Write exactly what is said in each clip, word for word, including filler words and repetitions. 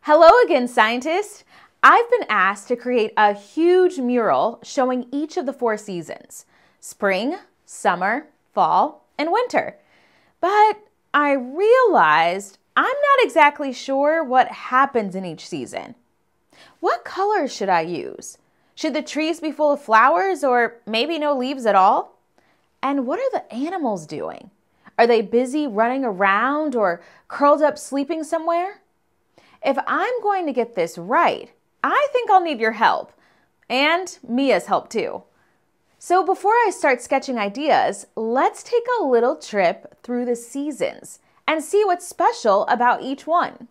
Hello again, scientists! I've been asked to create a huge mural showing each of the four seasons: spring, summer, fall, and winter. But I realized I'm not exactly sure what happens in each season. What colors should I use? Should the trees be full of flowers or maybe no leaves at all? And what are the animals doing? Are they busy running around or curled up sleeping somewhere? If I'm going to get this right, I think I'll need your help, and Mia's help too. So before I start sketching ideas, let's take a little trip through the seasons and see what's special about each one.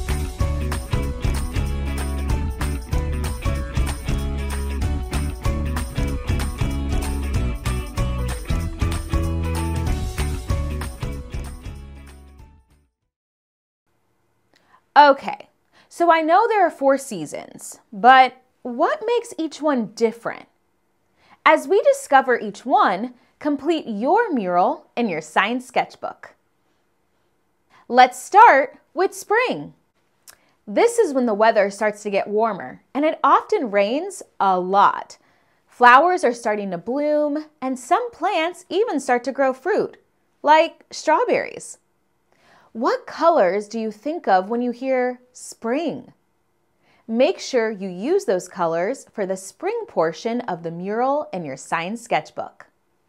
Okay, so I know there are four seasons, but what makes each one different? As we discover each one, complete your mural in your science sketchbook. Let's start with spring. This is when the weather starts to get warmer, and it often rains a lot. Flowers are starting to bloom, and some plants even start to grow fruit, like strawberries. What colors do you think of when you hear spring? Make sure you use those colors for the spring portion of the mural in your science sketchbook.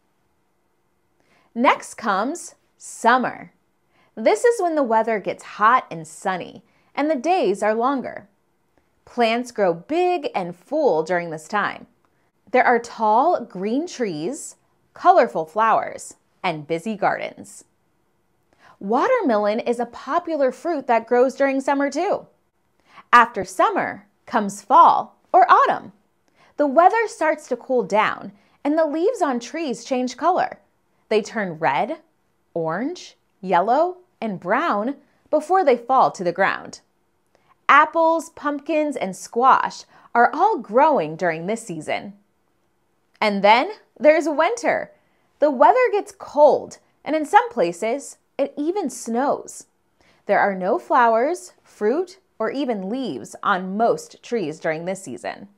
Next comes summer. This is when the weather gets hot and sunny, and the days are longer. Plants grow big and full during this time. There are tall green trees, colorful flowers, and busy gardens. Watermelon is a popular fruit that grows during summer too. After summer comes fall or autumn. The weather starts to cool down and the leaves on trees change color. They turn red, orange, yellow, and brown before they fall to the ground. Apples, pumpkins, and squash are all growing during this season. And then there's winter. The weather gets cold, and in some places, it even snows. There are no flowers, fruit, or even leaves on most trees during this season.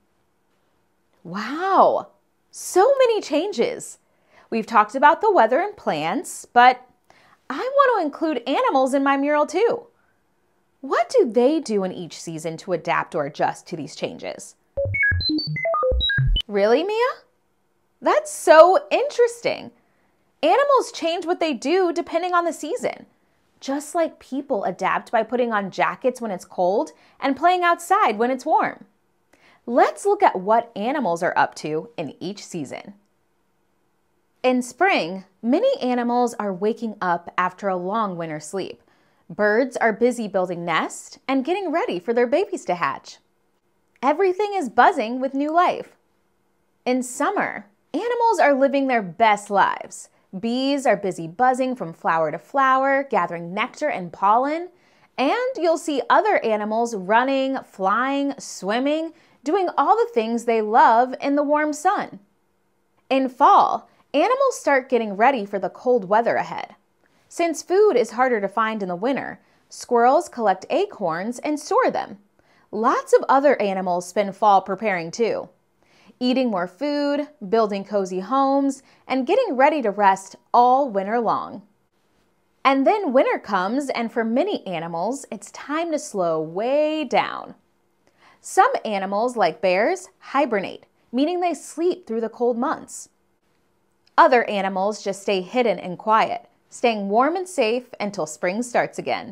Wow, so many changes. We've talked about the weather and plants, but I want to include animals in my mural too. What do they do in each season to adapt or adjust to these changes? Really, Mia? That's so interesting. Animals change what they do depending on the season, just like people adapt by putting on jackets when it's cold and playing outside when it's warm. Let's look at what animals are up to in each season. In spring, many animals are waking up after a long winter sleep. Birds are busy building nests and getting ready for their babies to hatch. Everything is buzzing with new life. In summer, animals are living their best lives. Bees are busy buzzing from flower to flower, gathering nectar and pollen, and you'll see other animals running, flying, swimming, doing all the things they love in the warm sun. In fall, animals start getting ready for the cold weather ahead. Since food is harder to find in the winter, squirrels collect acorns and store them. Lots of other animals spend fall preparing too. Eating more food, building cozy homes, and getting ready to rest all winter long. And then winter comes, and for many animals, it's time to slow way down. Some animals, like bears, hibernate, meaning they sleep through the cold months. Other animals just stay hidden and quiet, staying warm and safe until spring starts again.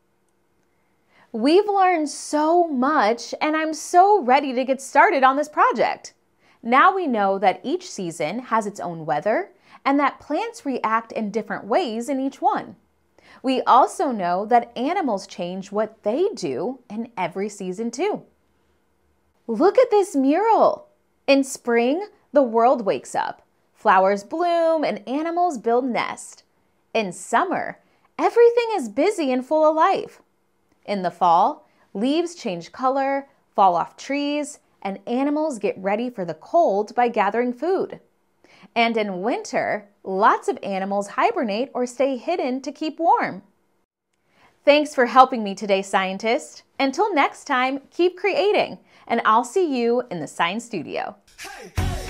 We've learned so much, and I'm so ready to get started on this project. Now we know that each season has its own weather and that plants react in different ways in each one. We also know that animals change what they do in every season too. Look at this mural. In spring, the world wakes up. Flowers bloom and animals build nests. In summer, everything is busy and full of life. In the fall, leaves change color, fall off trees, and animals get ready for the cold by gathering food. And in winter, lots of animals hibernate or stay hidden to keep warm. Thanks for helping me today, scientist. Until next time, keep creating, and I'll see you in the science studio. Hey, hey.